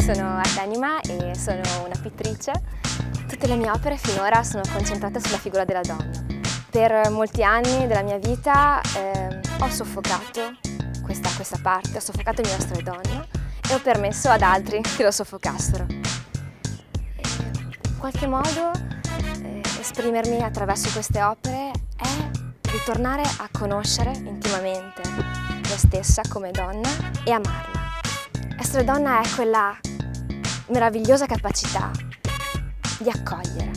sono Artenima e sono una pittrice. Tutte le mie opere finora sono concentrate sulla figura della donna. Per molti anni della mia vita ho soffocato questa parte, ho soffocato il mio essere donna e ho permesso ad altri che lo soffocassero. In qualche modo esprimermi attraverso queste opere è ritornare a conoscere intimamente me stessa come donna e amarla. Essere donna è quella meravigliosa capacità di accogliere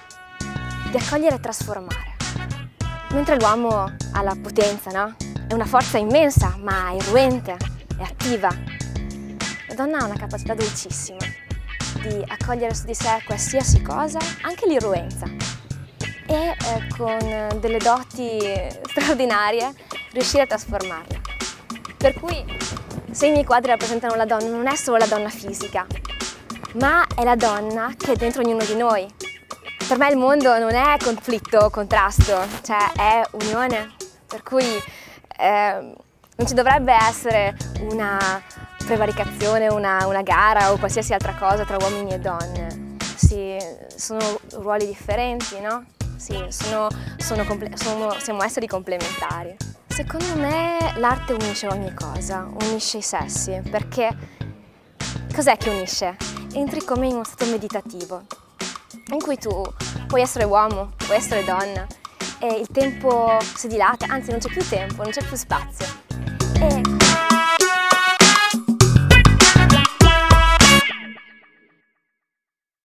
e trasformare. Mentre l'uomo ha la potenza, no? È una forza immensa, ma irruente e attiva. La donna ha una capacità dolcissima di accogliere su di sé qualsiasi cosa, anche l'irruenza, e con delle doti straordinarie riuscire a trasformarla. Per cui, se i miei quadri rappresentano la donna, non è solo la donna fisica, ma è la donna che è dentro ognuno di noi. Per me il mondo non è conflitto o contrasto, cioè è unione, per cui non ci dovrebbe essere una prevaricazione, una gara o qualsiasi altra cosa tra uomini e donne. Sì, sono ruoli differenti, no? Sì, siamo esseri complementari. Secondo me l'arte unisce ogni cosa, unisce i sessi, perché cos'è che unisce? Entri come in uno stato meditativo, in cui tu puoi essere uomo, puoi essere donna e il tempo si dilata, anzi non c'è più tempo, non c'è più spazio. E